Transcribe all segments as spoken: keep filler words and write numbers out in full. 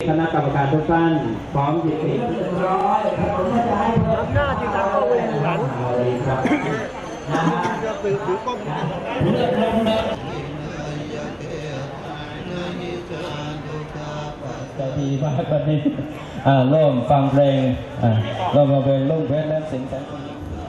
คณะกรรมการทุกท่านพร้อมหยิบติดร้อยผมจะให้เพิ่มหน้าที่ตั้งเข้าไปหลังเลยครับนะฮะถือถือกล้องเลือกลงเลยจะดีมากวันนี้ร่วมฟังเพลงร่วมฟังเพลงลูกเพชรและสิงห์แสนสุข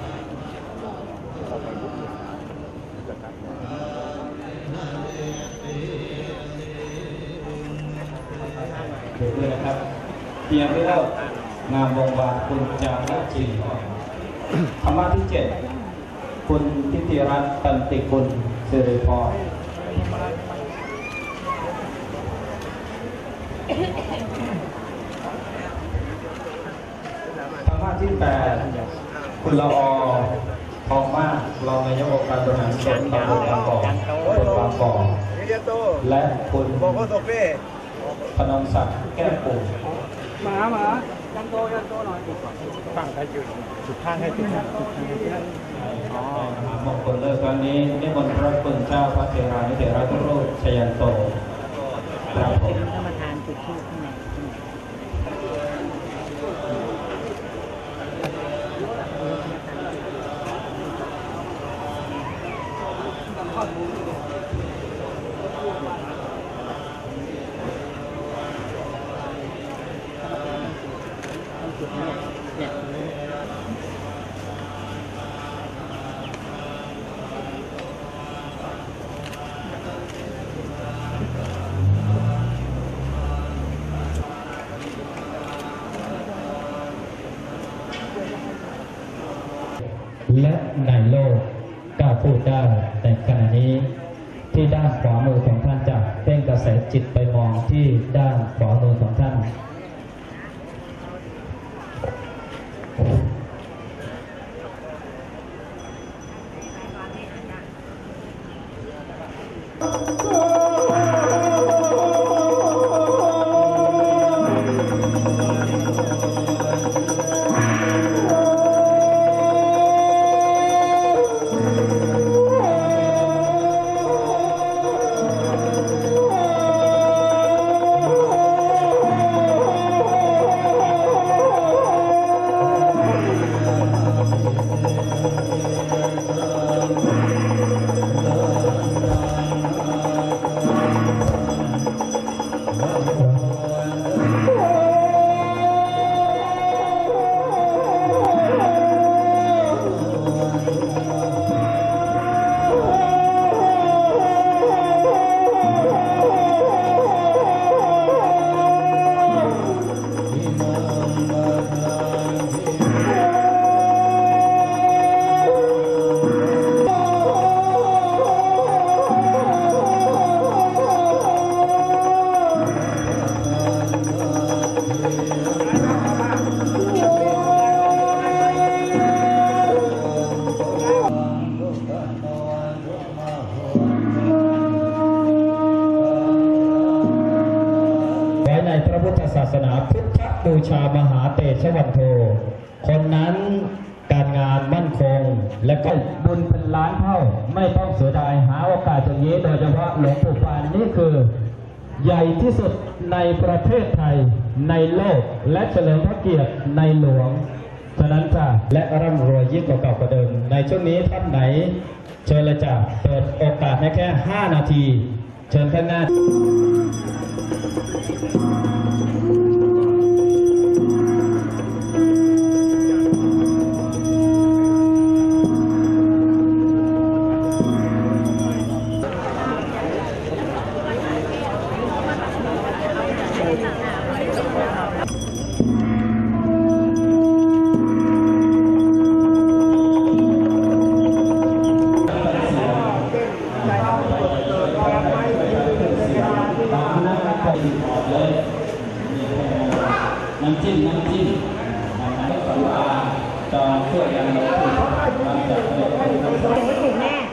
ด้วยนะครับเพียงเล่างามวงวานคุณจาระจินธรรมะที่เจ็ดคุณทิติรัตน์ตันติคุณสิริพรธรรมะที่แปดคุณละอทองมากรองนายกองค์การบริหารส่วนตำบลบางบ่อตำบลบางบ่อและคุณพนมศักดิ์แก้วปู่หมาหมายันโตยันโตหน่อยตั้งให้จุดจุดข้างให้จุดจุดข้างให้จุดอ๋อมงคลเลิกครั้งนี้นิมนต์พระคุณเจ้าพระเถรานุเถระทุกรูปชยันโตครับผมกรรมฐานจุดทูปข้างในและในโลกกล้าพูดได้แต่ขณะนี้ที่ด้านขวามือของท่านจะเพ่งกระแสจิตไปมองที่ด้านขวามือของท่านบูชามหาเตชะวันโทคนนั้นการงานมั่นคงและก็บุญเป็นล้านเท่าไม่ต้องเสียดายหาโอกาสอย่างนี้โดยเฉพาะหลวงปู่ปานนี่คือใหญ่ที่สุดในประเทศไทยในโลกและเฉลิมพระเกียรติในหลวงฉะนั้นจ้ะและร่ำรวยยิ่งกว่าเก่ากว่าเดิมในช่วงนี้ท่านไหนเชิญเลยจ้ะเปิดโอกาสให้แค่ห้านาทีเชิญท่านหน้า น้ำจิ้มน้ำจิ้มสัวจองช่วยกันเราถูกมาจากไม่ถูกแน่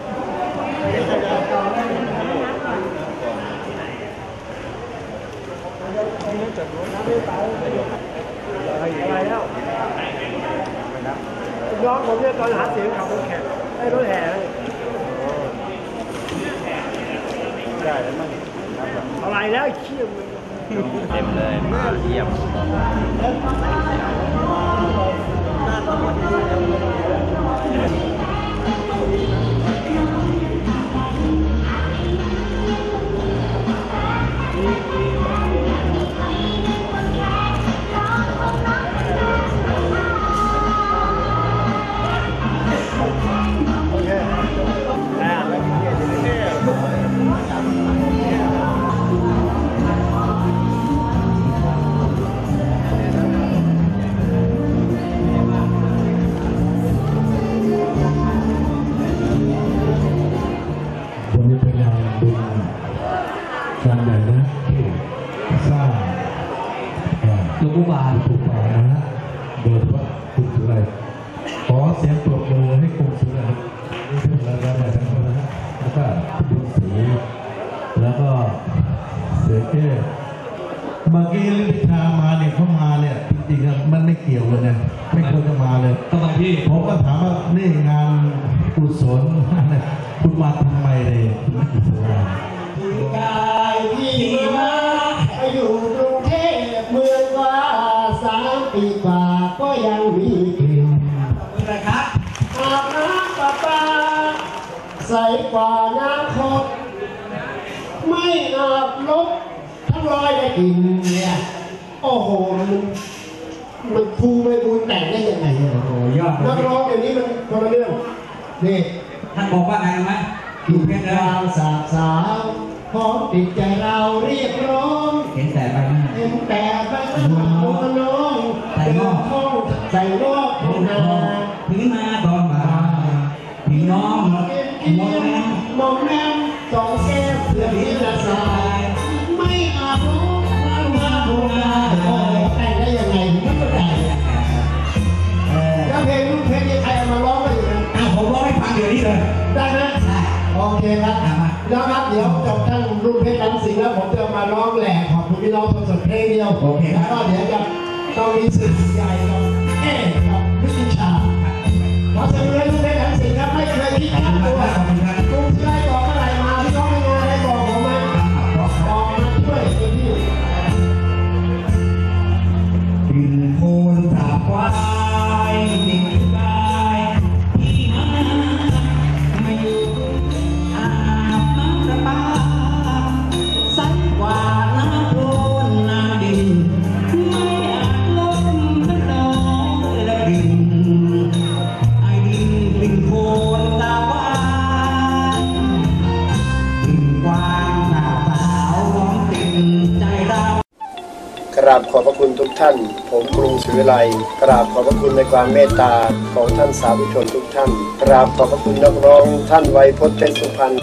อะไรแล้วน้องผมเนี่ยตอนหาเสียงขับรถแข่ให้รถแห่เลยได้แล้วมั้งอะไรแล้วเชี่ยมเต็มเลยมาเยี่ยมงานใหญ่นะที่สร้างตัวผู้บาลถูกต่อนะฮะโดยเฉพาะคุณสุไรขอเสียงปรบมือให้คุณสุไรนี่เป็นรายการใหญ่ทั้งหมดนะฮะแล้วก็คุณบุญศรีแล้วก็เสือเก้เมื่อกี้ลิทามาเนี่ยเขามาเนี่ยจริงๆมันไม่เกี่ยวเลยนะไม่ควรจะมาเลยทำไมพี่ผมก็ถามว่านี่งานกุศลคุณมาทำไมเลยคุณไม่กุศลกายที่มาอยู่กรุงเทพเมืองว่าสามปีกว่าก็ยังมีกลิ่นนะครับอาบน้ำประปาใสกว่าน้ำคดไม่อาบลบทั้งรอยได้กลิ่นเนี่ยโอ้โหมันมันภูไม่บุญแต่งได้ยังไงโอ้โหยอดนักร้องอย่างนี้มันคนละเรื่องนี่ท่านบอกว่าไงไหมอยู่แค่ดาวสาบสาวพร้อมติดใจเราเรียกร้องเห็นแต่ใบหน้าเห็นแต่ใบหน้าหัวน้องใส่งอกใส่งอกทำนาถึงมาตอนบ่ายพี่น้องมองแม่มองแม่สองแก้วเพื่อที่จะสายไม่อาบน้ำมาโบราณแต่งได้ยังไงไม่เข้าใจแล้วเพลงเพลงนี้ใครเอามาร้องไปอยู่นะอ้าวผมร้องให้ฟังเดี๋ยวนี้เลยได้ไหมโอเคครับแล้วครับเดี๋ยวจบท่านรุ่นเพชรลำสิงห์แล้วผมจะมาร้องแหล่ขอบคุณพี่น้องสดๆเพลงเดียวโอเคแล้วก็เดี๋ยวจะต้องมีสื่อใหญ่กับเอ๊กับวิจิชาขอเสนอรุ่นเพชรลำสิงห์ครับไม่เคยคิดค่าตัวกรุงที่ได้บอกเมื่อไหร่มาพี่น้องไม่งานอะไรบอกผมมาบอกมาช่วยกันที่ดินโพนตาควายดินกายที่มาไม่อาบน้ำประปาใสกว่าน้ำโคลนน้ำดินไม่อาบลบมันน้องและดินไอ้ดินดินโพนตาควายดินกว้างหน้าสาวร้องติดใจเรากราบขอบพระคุณทุกท่านผมกรุงศรีวิไลกราบขอบพระคุณในความเมตตาของท่านสาธุชนทุกท่านกราบขอบพระคุณนักร้องท่านไวยพจน์เป็นสุพรรณ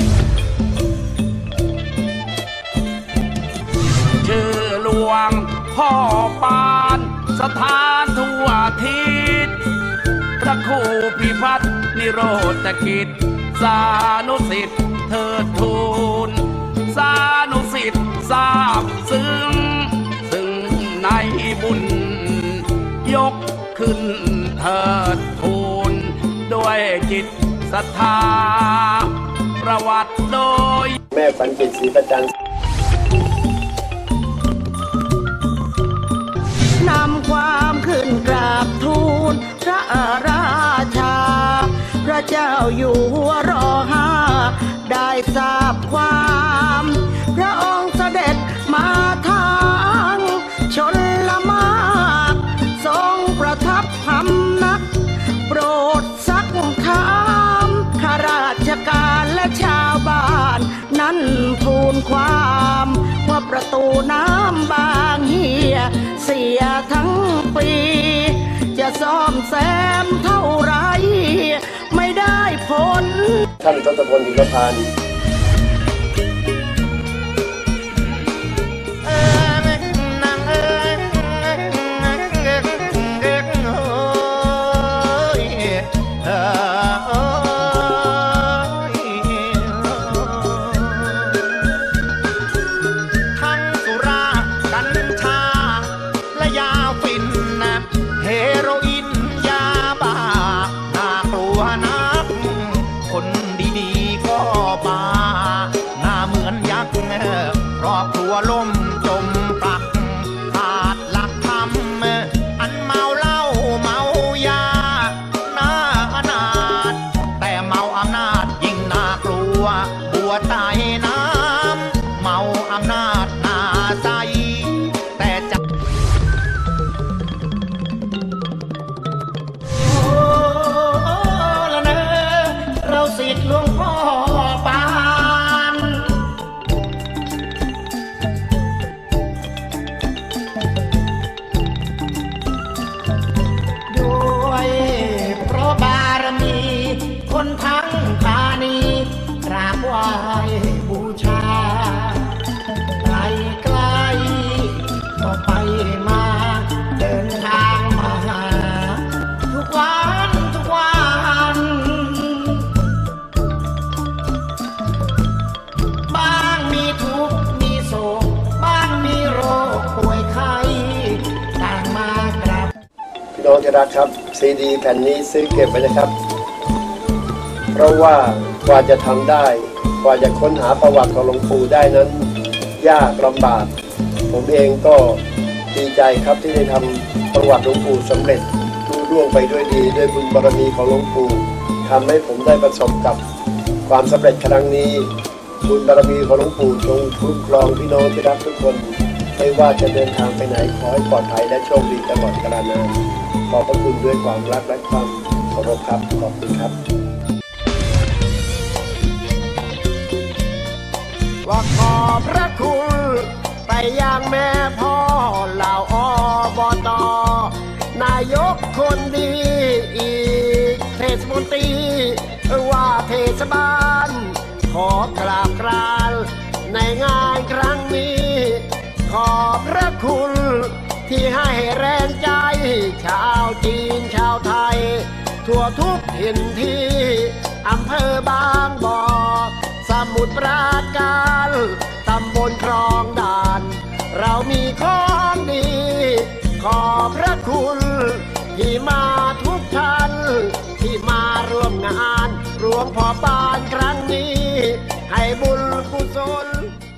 ชื่อหลวงพ่อปานสถานทั่วทิศพระครูพิพัฒน์นิโรธกิจสานุสิทธิ์เทิดทูลสานุสิทธิ์ทราบซึ้งซึ่งในบุญยกขึ้นเทิดทูลด้วยจิตศรัทธาประวัติโดยแม่ฝันจิตศรีประจันทร์นำความขึ้นกราบทูลพระราชาพระเจ้าอยู่หัวรอห้าได้ทราบความพระองค์เสด็จมาทางชนละมากทรงประทับพำนักโปรดสักคำข้าราชการและชาวบ้านนั้นทูลความว่าประตูน้ำบางเหียเสียทั้งปีจะซ่อมแซมเท่าไรไม่ได้ผลท่านทศพลหิมพานต์คนดีๆก็บามาเดินทางมาหาทุกวันทุกวันบ้างมีทุกข์มีโศกบ้างมีโรคป่วยไข้ต่างมากราบพี่น้องที่รักครับซีดีแผ่นนี้ซื้อเก็บไว้นะครับเพราะว่ากว่าจะทำได้กว่าจะค้นหาประวัติของหลวงปู่ได้นั้นยากลำบากผมเองก็ดีใจครับที่ได้ทำประวัติหลวงปู่สำเร็จรุ่งร่วงไปด้วยดีด้วยบุญบารมีของหลวงปู่ทำให้ผมได้ประสบกับความสำเร็จครั้งนี้บุญบารมีของหลวงปู่จงคุ้มครองพี่น้องที่รักทุกคนไม่ว่าจะเดินทางไปไหนขอให้ปลอดภัยและโชคดีตลอดกาลนานขอบพระคุณด้วยความรักและความเคารพครับขอบคุณครับว่าขอบพระคุณไปยังแม่พ่อเหล่าอบต.นายกคนดีอีกเทศมนตรีว่าเทศบาลขอกราบกรานในงานครั้งนี้ขอบพระคุณที่ให้แรงใจชาวจีนชาวไทยทั่วทุกถิ่นที่อำเภอบางบ่อสมุทรปราการตำบลคลองด่านเรามีของดีขอบพระคุณที่มาทุกท่านที่มาร่วมงานรวมพอบ้านครั้งนี้ให้บุญกุศล